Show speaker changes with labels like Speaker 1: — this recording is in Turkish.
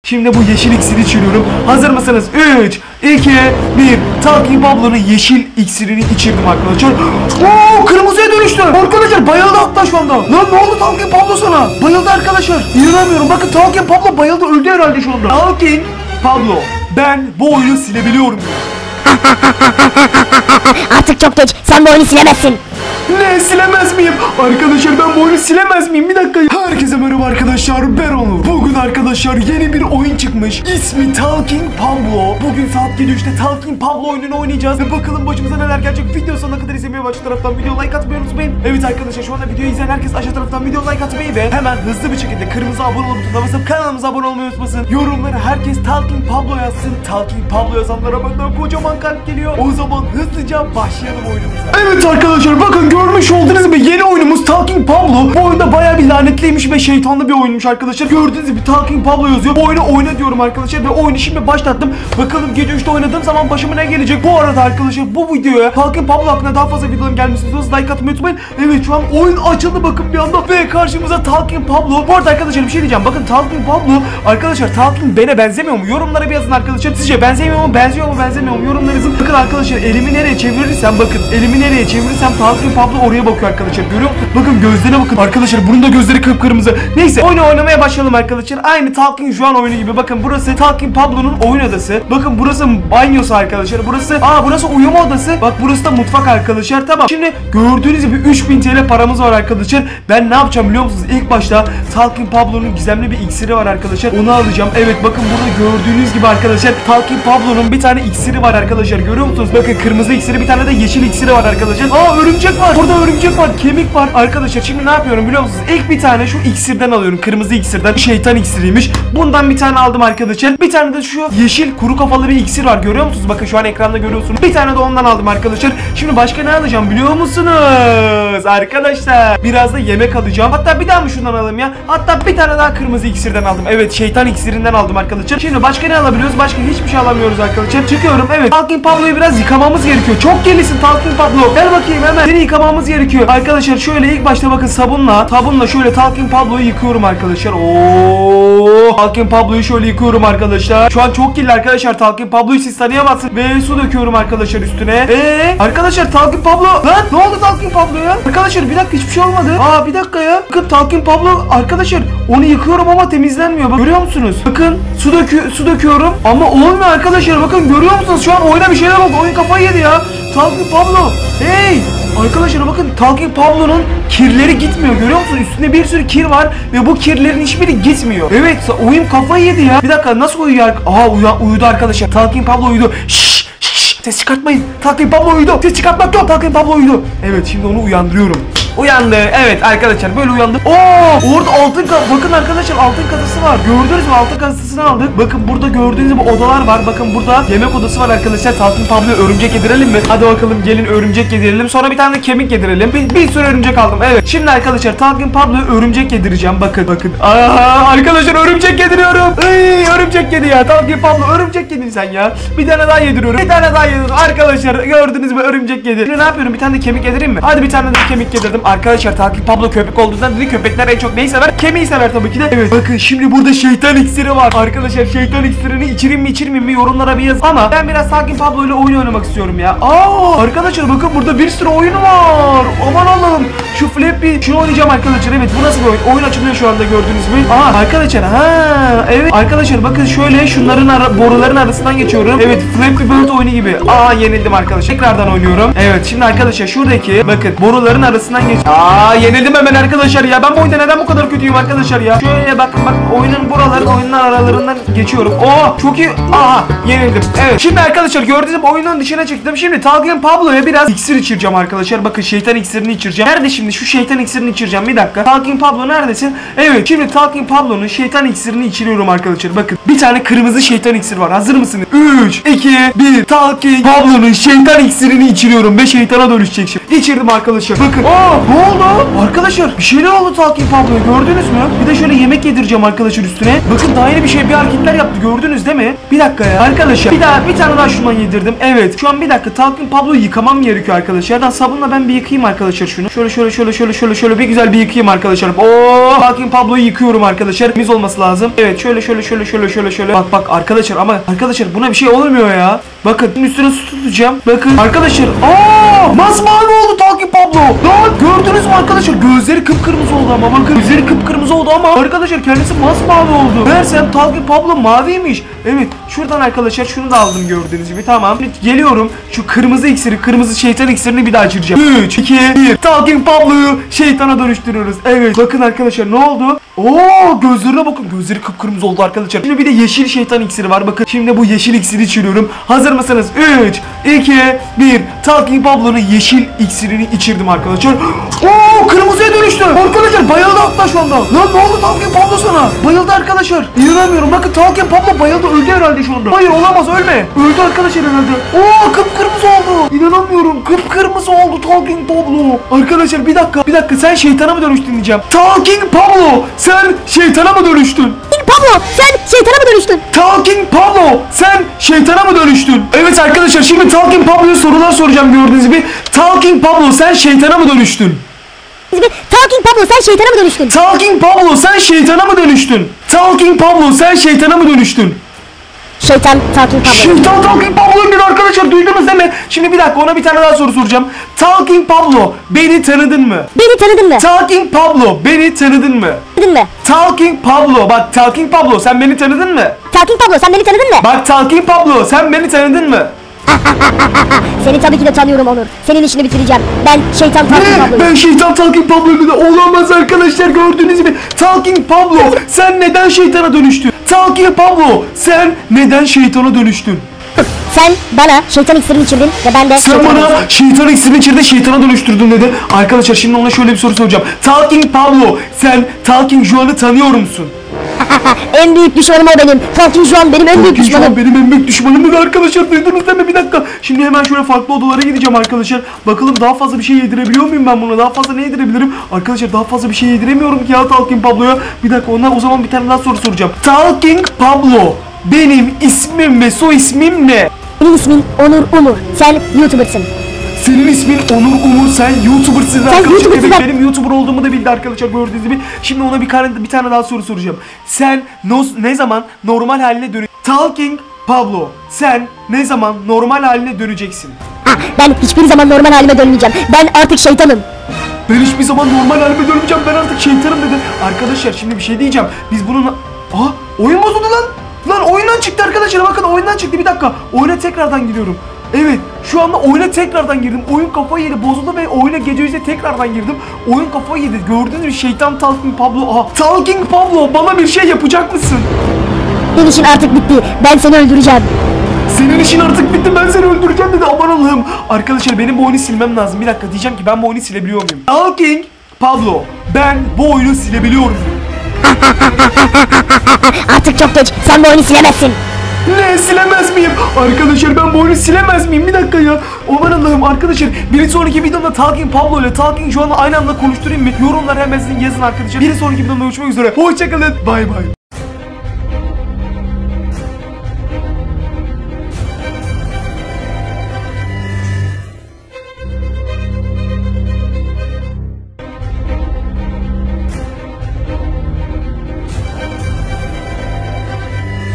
Speaker 1: Şimdi bu yeşil iksiri içiriyorum. Hazır mısınız? 3, 2, 1. Talking Pablo'nun yeşil iksirini içirdim arkadaşlar. Oo, kırmızıya dönüştü. Arkadaşlar bayıldı hatta şu anda. Lan ne oldu Talking Pablo sana? Bayıldı arkadaşlar. İnanamıyorum. Bakın Talking Pablo bayıldı. Öldü herhalde şu anda. Talking Pablo, ben bu oyunu silebiliyorum.
Speaker 2: Artık çok geç. Sen bu oyunu silemezsin.
Speaker 1: Ne, silemez miyim? Arkadaşlar ben bu oyunu silemez miyim? Bir dakika. Herkese merhaba arkadaşlar, ben Onur. Bugün arkadaşlar yeni bir oyun çıkmış. İsmi Talking Pablo. Bugün saat 7:03'te Talking Pablo oyununu oynayacağız. Ve bakalım başımıza neler gelecek. Video sonuna kadar izlemeyi ve aşağı taraftan video like atmayı unutmayın. Evet arkadaşlar, şu anda videoyu izleyen herkes aşağı taraftan video like atmayı ve hemen hızlı bir şekilde kırmızı abone ol butonuna basıp kanalımıza abone olmayı unutmasın. Yorumlara herkes Talking Pablo yazsın. Talking Pablo yazanlara benden kocaman kalp geliyor. O zaman hızlıca başlayalım oyunumuza. Evet arkadaşlar, bakın görmüş olduğunuz gibi yeni oyunumuz Talking Pablo. Bu oyunda bayağı bir lanetliymiş ve şeytanlı bir oyunmuş arkadaşlar. Gördüğünüz gibi Talking Pablo yazıyor. Bu oyunu oyna diyorum arkadaşlar ve oyunu şimdi başlattım. Bakalım gece 3'te oynadığım zaman başıma ne gelecek. Bu arada arkadaşlar bu videoya Talking Pablo hakkında daha fazla videoların gelmesini istiyorsanız like atmayı unutmayın. Evet, şu an oyun açıldı bakın bir anda ve karşımıza Talking Pablo. Bu arada arkadaşlar bir şey diyeceğim. Bakın Talking Pablo arkadaşlar, Talking Ben'e benzemiyor mu? Yorumlara bir yazın arkadaşlar. Sizce benzemiyor mu? Benziyor mu? Benzemiyor mu? Yorumlara yazın. Bakın arkadaşlar, elimi nereye çevirirsem, bakın elimi nereye çevirirsem Talking Pablo oraya bakıyor arkadaşlar. Görüyor musun? Bakın gözlerine bakın. Arkadaşlar bunun da gözleri kıpkırmızı. Neyse, oyunu oynamaya başlayalım arkadaşlar. Aynı Talking Juan oyunu gibi. Bakın burası Talking Pablo'nun oyun odası. Bakın burası banyosu arkadaşlar. Burası uyuma odası. Bak burası da mutfak arkadaşlar. Tamam. Şimdi gördüğünüz gibi 3000 TL paramız var arkadaşlar. Ben ne yapacağım biliyor musunuz? İlk başta Talking Pablo'nun gizemli bir iksiri var arkadaşlar. Onu alacağım. Evet, bakın burada gördüğünüz gibi arkadaşlar Talking Pablo'nun bir tane iksiri var arkadaşlar. Görüyor musunuz? Bakın kırmızı iksiri, bir tane de yeşil iksiri var arkadaşlar. Aa, örümcek var. Burada örümcek var. Kemik var. Arkadaşlar şimdi ne yapıyorum biliyor musunuz? İlk bir tane şu iksirden alıyorum. Kırmızı iksirden. Şeytan iksiriymiş. Bundan bir tane aldım arkadaşlar. Bir tane de şu yeşil kuru kafalı bir iksir var. Görüyor musunuz? Bakın şu an ekranda görüyorsunuz. Bir tane de ondan aldım arkadaşlar. Şimdi başka ne alacağım biliyor musunuz? Arkadaşlar biraz da yemek alacağım. Hatta bir daha mı şundan alayım ya? Hatta bir tane daha kırmızı iksirden aldım. Evet, şeytan iksirinden aldım arkadaşlar. Şimdi başka ne alabiliyoruz? Başka hiçbir şey alamıyoruz arkadaşlar. Çıkıyorum. Evet, Talking Pablo'yu biraz yıkamamız gerekiyor. Çok gelisin Talking Pablo. Gel bakayım hemen. Seni yıkamamız gerekiyor. Arkadaşlar şöyle ilk başta bakın sabunla şöyle Talking Pablo'yu yıkıyorum arkadaşlar. Oo! Talking Pablo'yu şöyle yıkıyorum arkadaşlar. Şu an çok kirli arkadaşlar. Talking Pablo'yu siz tanıyamazsınız. Ve su döküyorum arkadaşlar üstüne. Arkadaşlar Talking Pablo. Lan ne oldu Talking Pablo'ya? Arkadaşlar bir dakika, hiçbir şey olmadı. Aa, bir dakika ya. Bakın Talking Pablo arkadaşlar, onu yıkıyorum ama temizlenmiyor. Bak, görüyor musunuz? Bakın su döküyorum ama olmuyor arkadaşlar. Bakın görüyor musunuz? Şu an oyuna bir şeyler oldu. Oyun kafayı yedi ya. Talking Pablo. Hey! Arkadaşlar bakın Talking Pablo'nun kirleri gitmiyor. Görüyor musunuz? Üstünde bir sürü kir var ve bu kirlerin hiçbiri gitmiyor. Evet, oyun kafayı yedi ya. Bir dakika, nasıl uyuyor? Aha, uyudu arkadaşlar. Talking Pablo uyudu. Şşş, ses çıkartmayın. Talking Pablo uyudu. Ses çıkartmak yok. Talking Pablo uyudu. Evet, şimdi onu uyandırıyorum. Uyandı. Evet arkadaşlar, böyle uyandı. Oo, orada bakın arkadaşlar, altın kasası var. Gördünüz mü? Altın kasasını aldık. Bakın burada gördüğünüz gibi odalar var. Bakın burada yemek odası var arkadaşlar. Talking Pablo'ya örümcek yedirelim mi? Hadi bakalım, gelin örümcek yedirelim. Sonra bir tane de kemik yedirelim. Bir sürü örümcek aldım. Evet. Şimdi arkadaşlar Talking Pablo'ya örümcek yedireceğim. Bakın. Aa, arkadaşlar örümcek yediriyorum. Örümcek yedi ya. Talking Pablo örümcek yedin sen ya. Bir tane daha yediriyorum. Arkadaşlar gördünüz mü, örümcek yedi. Şimdi ne yapıyorum? Bir tane de kemik yedireyim mi? Hadi bir tane de kemik yedirdim. Arkadaşlar Talking Pablo köpek olduğundan dedi, köpekler en çok neyi sever? Kemiği sever tabii ki de. Evet, bakın şimdi burada şeytan iksiri var. Arkadaşlar şeytan iksirini içireyim mi yorumlara bir yaz. Ama ben biraz Talking Pablo ile oyun oynamak istiyorum ya. Aa, arkadaşlar bakın burada bir sürü oyunu var. Aman Allah'ım. Şu Flappy, şunu oynayacağım arkadaşlar. Evet, bu nasıl bir oyun? Oyun açılıyor şu anda gördüğünüz gibi. Aa arkadaşlar, evet arkadaşlar bakın şöyle şunların boruların arasından geçiyorum. Evet, Flappy Bird oyunu gibi. Aa, yenildim arkadaşlar. Tekrardan oynuyorum. Evet, şimdi arkadaşlar şuradaki bakın boruların arasından geç. Aa, yenildim hemen arkadaşlar ya. Ben bu oyunda neden bu kadar kötüyüm arkadaşlar ya? Şöyle bakın oyunun aralarından geçiyorum. Oo, çok iyi. Aha, yenildim. Evet. Şimdi arkadaşlar gördüğünüz gibi oyunun dışına çıktım. Şimdi Talking Pablo'ya biraz iksir içireceğim arkadaşlar. Bakın şeytan iksirini içireceğim. Nerede şimdi şu şeytan iksirini içireceğim? Bir dakika. Talking Pablo neredesin? Evet, şimdi Talking Pablo'nun şeytan iksirini içiriyorum arkadaşlar. Bakın bir tane kırmızı şeytan iksir var. Hazır mısınız? 3, 2, 1. Talking Pablo'nun şeytan iksirini içiriyorum ve şeytana dönüşecek şimdi. İçirdim arkadaşlar. Bakın. Ne oldu? Arkadaşlar bir şeyler oldu Talking Pablo'ya, gördünüz mü? Bir de şöyle yemek yedireceğim arkadaşlar üstüne. Bakın daha yeni bir hareketler yaptı, gördünüz değil mi? Bir dakika ya. Arkadaşlar bir tane daha şundan yedirdim. Evet. Şu an bir dakika Talking Pablo'yu yıkamam gerekiyor arkadaşlar. Sabunla ben bir yıkayayım arkadaşlar şunu. Şöyle bir güzel bir yıkayayım arkadaşlar. Talking Pablo'yu yıkıyorum arkadaşlar. Temiz olması lazım. Evet şöyle. Bak arkadaşlar, ama arkadaşlar buna bir şey olmuyor ya. Bakın üstüne su tutacağım. Bakın arkadaşlar. Masmavi oldu Talking Pablo. Lan gördünüz mü arkadaşlar? Gözleri kıpkırmızı oldu ama bakın. Gözleri kıpkırmızı oldu ama arkadaşlar kendisi masmavi oldu. Meğersem Talking Pablo maviymiş. Evet şuradan arkadaşlar şunu da aldım gördüğünüz gibi. Tamam. Şimdi geliyorum. Şu kırmızı şeytan iksirini bir daha içireceğim. 3, 2, 1. Talking Pablo'yu şeytana dönüştürüyoruz. Evet bakın arkadaşlar ne oldu? Gözlerine bakın. Gözleri kıpkırmızı oldu arkadaşlar. Şimdi bir de yeşil şeytan iksiri var. Bakın şimdi bu yeşil iksiri içiriyorum. Hazır mısınız? 3, 2, 1. Talking Pablo'nun yeşil iksirini içirdim arkadaşlar. Kırmızıya dönüştü. Arkadaşlar bayıldı hatta şu anda. Lan ne oldu Talking Pablo sana? Bayıldı arkadaşlar. İnanamıyorum. Bakın Talking Pablo bayıldı. Öldü herhalde şu anda. Hayır olamaz, ölme. Öldü arkadaşlar herhalde. Kıpkırmızı oldu. İnanamıyorum. Kıpkırmızı oldu Talking Pablo. Arkadaşlar bir dakika. Sen şeytana mı dönüştün diyeceğim. Talking Pablo sen şeytana mı dönüştün?
Speaker 2: Pablo sen şeytana mı dönüştün?
Speaker 1: Talking Pablo sen şeytana mı dönüştün? Evet arkadaşlar şimdi Talking Pablo'ya sorular soracağım gördüğünüz gibi. Talking Pablo sen şeytana mı dönüştün?
Speaker 2: Talking Pablo sen şeytana mı dönüştün?
Speaker 1: Talking Pablo sen şeytana mı dönüştün? Talking Pablo sen şeytana mı dönüştün?
Speaker 2: Şeytan Talking Pablo.
Speaker 1: Şeytan Talking Pablo'yum dedi arkadaşlar, duydunuz değil mi? Şimdi bir dakika, ona bir tane daha soru soracağım. Talking Pablo beni tanıdın mı?
Speaker 2: Beni tanıdın mı?
Speaker 1: Talking Pablo beni tanıdın mı?
Speaker 2: Tanıdın mı?
Speaker 1: Talking Pablo, bak Talking Pablo sen beni tanıdın mı?
Speaker 2: Talking Pablo sen beni tanıdın mı?
Speaker 1: Bak Talking Pablo sen beni tanıdın mı?
Speaker 2: Seni tabii ki de tanıyorum Onur. Senin işini bitireceğim. Ben şeytan Talking Pablo'yum.
Speaker 1: Ben şeytan Talking Pablo'yum da olamaz arkadaşlar, gördüğünüz gibi. Talking Pablo sen neden şeytana dönüştün? Talking Pablo sen neden şeytana dönüştün?
Speaker 2: Sen bana şeytan iksirini içirdin ve ben de
Speaker 1: Sen bana şeytan iksirini içirdin, şeytana dönüştürdün dedi. Arkadaşlar şimdi ona şöyle bir soru soracağım. Talking Pablo sen Talking Juan'ı tanıyor musun?
Speaker 2: En büyük düşmanım o benim. Talking Juan benim en büyük düşmanım.
Speaker 1: Juan benim en büyük düşmanım dedi arkadaşlar, duydunuz değil mi? Bir dakika. Şimdi hemen şöyle farklı odalara gideceğim arkadaşlar. Bakalım daha fazla bir şey yedirebiliyor muyum ben buna? Daha fazla ne yedirebilirim? Arkadaşlar daha fazla bir şey yediremiyorum ki ya Talking Pablo'ya. Bir dakika, ondan o zaman bir tane daha soru soracağım. Talking Pablo benim ismim ve soy ismim ne?
Speaker 2: Benim ismin Onur Umur. Sen YouTuber'sın.
Speaker 1: Senin ismin Onur Umur, sen YouTuber'sın arkadaşlar.
Speaker 2: YouTuber'sın.
Speaker 1: Evet, benim YouTuber olduğumu da bildi arkadaşlar gördüğünüz gibi. Şimdi ona bir tane daha soru soracağım. Sen ne zaman normal haline Talking Pablo sen ne zaman normal haline döneceksin?
Speaker 2: Ben hiçbir zaman normal halime dönmeyeceğim. Ben artık şeytanım.
Speaker 1: Ben hiçbir zaman normal halime dönmeyeceğim, ben artık şeytanım dedi. Arkadaşlar şimdi bir şey diyeceğim. Biz bunun... oyun bozuldu lan. Lan oyundan çıktı arkadaşlar, bakın oyundan çıktı, bir dakika. Oyuna tekrardan giriyorum. Evet şu anda oyuna tekrardan girdim. Oyun kafayı yedi, bozuldu ve oyuna gece 3'te tekrardan girdim. Oyun kafayı yedi, gördüğünüz gibi şeytan Talking Pablo. Talking Pablo bana bir şey yapacak mısın?
Speaker 2: Senin işin artık bitti. Ben seni öldüreceğim.
Speaker 1: Senin işin artık bitti, ben seni öldüreceğim dedi. Aman Allah'ım. Arkadaşlar benim bu oyunu silmem lazım. Bir dakika, diyeceğim ki ben bu oyunu silebiliyor muyum? Talking Pablo ben bu oyunu silebiliyor muyum?
Speaker 2: Artık çok geç. Sen bu oyunu silemezsin.
Speaker 1: Ne, silemez miyim? Arkadaşlar ben bu oyunu silemez miyim? Bir dakika ya. Aman Allah'ım arkadaşlar. Bir sonraki videomda Talking Pablo ile Talking Juan'ı aynı anda konuşturayım mı? Yorumlara hemen yazın arkadaşlar. Bir sonraki videomda görüşmek üzere. Hoşçakalın. Bay bay.